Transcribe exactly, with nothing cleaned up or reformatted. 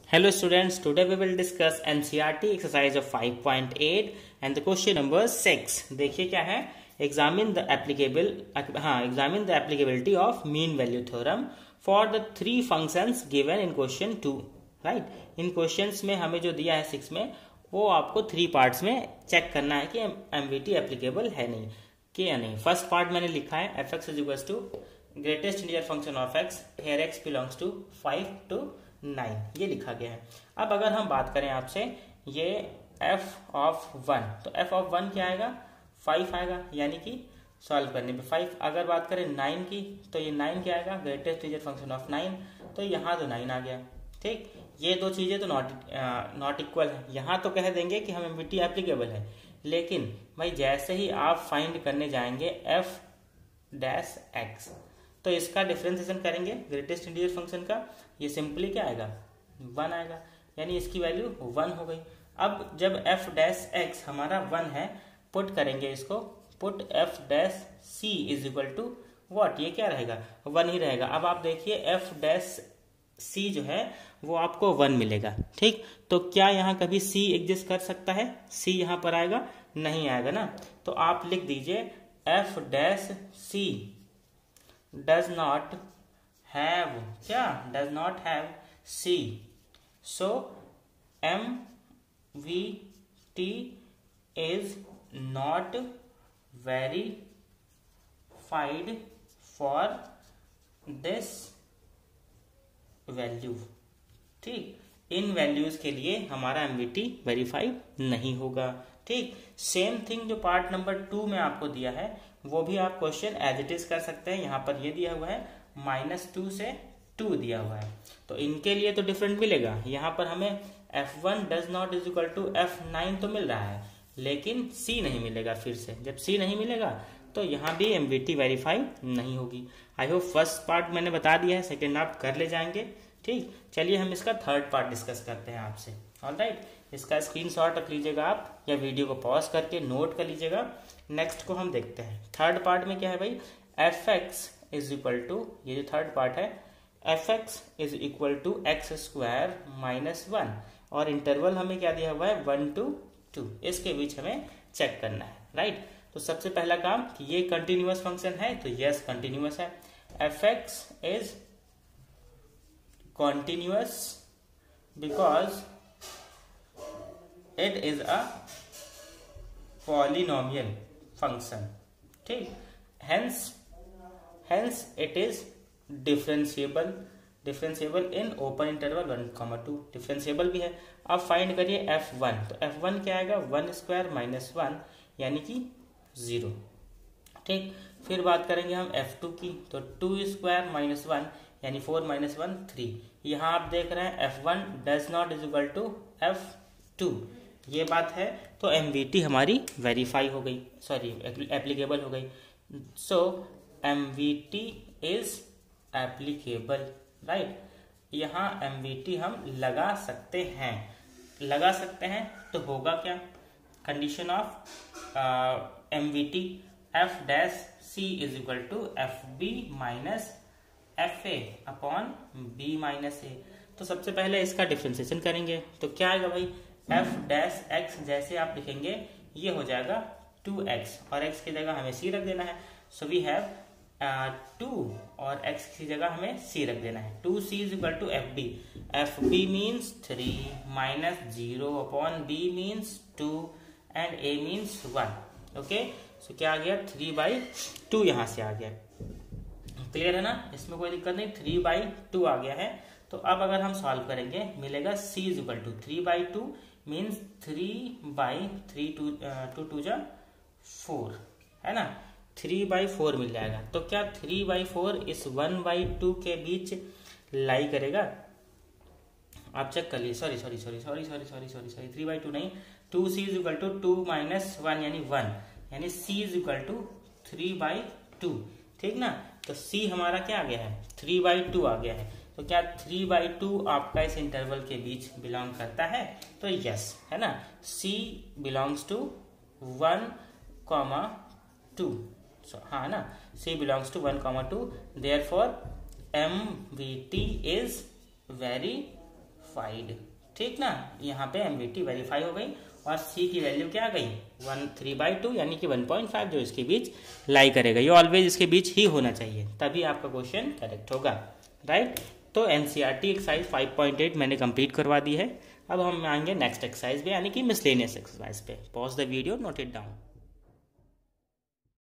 Hello students, today we will discuss N C E R T exercise of five point eight and the question number six. देखिए क्या है, examine the applicable हाँ examine the applicability of mean value theorem for the three functions given in question two. Right? In questions में हमें जो दिया है six में वो आपको थ्री पार्ट्स में चेक करना है कि एम वी टी एप्लीकेबल है नहीं कि या नहीं. फर्स्ट पार्ट मैंने लिखा है F X is equal to greatest integer function of X here X belongs to five to nine, ये लिखा गया है. अब अगर हम बात करें आपसे ये एफ ऑफ वन, तो एफ ऑफ वन क्या आएगा, फाइव आएगा, यानी कि सॉल्व करने पे फाइव. अगर बात करें नाइन की तो ये नाइन क्या आएगा, greatest integer function of nine, तो यहाँ तो नाइन आ गया. ठीक, ये दो चीजें तो नॉट नॉट इक्वल है. यहाँ तो कह देंगे कि हम एमवीटी एप्लीकेबल है, लेकिन भाई जैसे ही आप फाइंड करने जाएंगे एफ डैश एक्स तो इसका डिफरेंशिएशन करेंगे ग्रेटेस्ट इंटीजर फंक्शन का, ये सिंपली क्या आएगा, वन आएगा, यानी इसकी वैल्यू वन हो गई. अब जब एफ डैश एक्स हमारा वन है, पुट करेंगे इसको, put F dash C is equal to what, ये क्या रहेगा, वन ही रहेगा. अब आप देखिए एफ डैश सी जो है वो आपको वन मिलेगा. ठीक, तो क्या यहाँ कभी सी एग्जिस्ट कर सकता है, सी यहाँ पर आएगा, नहीं आएगा ना. तो आप लिख दीजिए F dash C does not have, क्या does not have C, so M V T is not verified for this value. ठीक, इन वैल्यूज के लिए हमारा एमवीटी वेरीफाई नहीं होगा. ठीक, सेम थिंग जो पार्ट नंबर टू में आपको दिया है वो भी आप क्वेश्चन एज इट इज कर सकते हैं. यहाँ पर ये दिया हुआ है माइनस टू से टू दिया हुआ है, तो इनके लिए तो डिफरेंट मिलेगा. यहाँ पर हमें F one does not is equal to F nine तो मिल रहा है, लेकिन सी नहीं मिलेगा. फिर से जब सी नहीं मिलेगा तो यहाँ भी एमवीटी वेरीफाई नहीं होगी. आई होप फर्स्ट पार्ट मैंने बता दिया है, सेकेंड आप कर ले जाएंगे. ठीक, चलिए हम इसका थर्ड पार्ट डिस्कस करते हैं आपसे. ऑलराइट, इसका स्क्रीनशॉट रख लीजिएगा आप या वीडियो को पॉज करके नोट कर लीजिएगा. नेक्स्ट को हम देखते हैं. थर्ड पार्ट में क्या है भाई, F X is equal to, ये जो थर्ड पार्ट है, F X is equal to X square minus one, और इंटरवल हमें क्या दिया हुआ है, वन टू टू, इसके बीच हमें चेक करना है. राइट, तो सबसे पहला काम कि ये कंटिन्यूअस फंक्शन है, तो यस कंटिन्यूअस है. F X is continuous because it is a polynomial function. ठीक, hence hence it is differentiable differentiable in open interval one comma two. differentiable भी है. अब फाइंड करिए एफ वन, तो एफ वन क्या आएगा, वन स्क्वायर माइनस वन, यानी कि जीरो. ठीक, फिर बात करेंगे हम एफ टू की, तो टू स्क्वायर माइनस वन यानी फोर माइनस वन थ्री. यहाँ आप देख रहे हैं F one does not is equal to F two, ये बात है, तो एमवीटी हमारी वेरीफाई हो गई, सॉरी एप्लीकेबल हो गई. So MVT is applicable. Right, यहाँ एमवीटी हम लगा सकते हैं, लगा सकते हैं तो होगा क्या, condition of MVT F dash C is equal to F B minus F A upon B minus A. तो सबसे पहले इसका डिफरेंशिएशन करेंगे, तो क्या आएगा भाई, एफ डैश एक्स जैसे आप लिखेंगे ये हो जाएगा टू एक्स, और एक्स की जगह हमें सी रख देना है. सो वी हैव टू और एक्स की जगह हमें सी रख देना है. Two C is equal to F B, F B means three minus zero upon B means two and A means one. Okay, so क्या आ गया, थ्री बाई टू यहाँ से आ गया. क्लियर है ना, इसमें कोई दिक्कत नहीं, थ्री बाई टू आ गया है. तो अब अगर हम सॉल्व करेंगे मिलेगा c is equal to three by two means three by three, two two two जा फोर, है ना, थ्री बाई फोर मिल जाएगा. तो क्या थ्री बाई फोर इस वन बाई टू के बीच लाई करेगा, आप चेक कर लीजिए. Sorry sorry sorry sorry sorry sorry sorry sorry three by two नहीं, two C is equal to two minus one यानी वन, यानी c is equal to three by two. ठीक ना, तो c हमारा क्या आ गया है, थ्री बाई टू आ गया है. तो क्या थ्री बाई टू आपका इस इंटरवल के बीच बिलोंग करता है, तो यस, है ना, c belongs to one comma two. हाँ ना, c belongs to one comma two, therefore M V T is very verified, ठीक ना, यहाँ पे एमवीटी वेरीफाई हो गई और सी की वैल्यू क्या आ गई वन थ्री बाई टू यानी कि वन पॉइंट फाइव जो इसके बीच लाई करेगा। ये ऑलवेज इसके बीच ही होना चाहिए, तभी आपका क्वेश्चन करेक्ट होगा, राइट। तो NCERT exercise five point eight मैंने कंप्लीट करवा दी है। अब हम आएंगे नेक्स्ट एक्सरसाइज पे यानी कि मिसलेनियस एक्सरसाइज पे। Pause the video, note it down.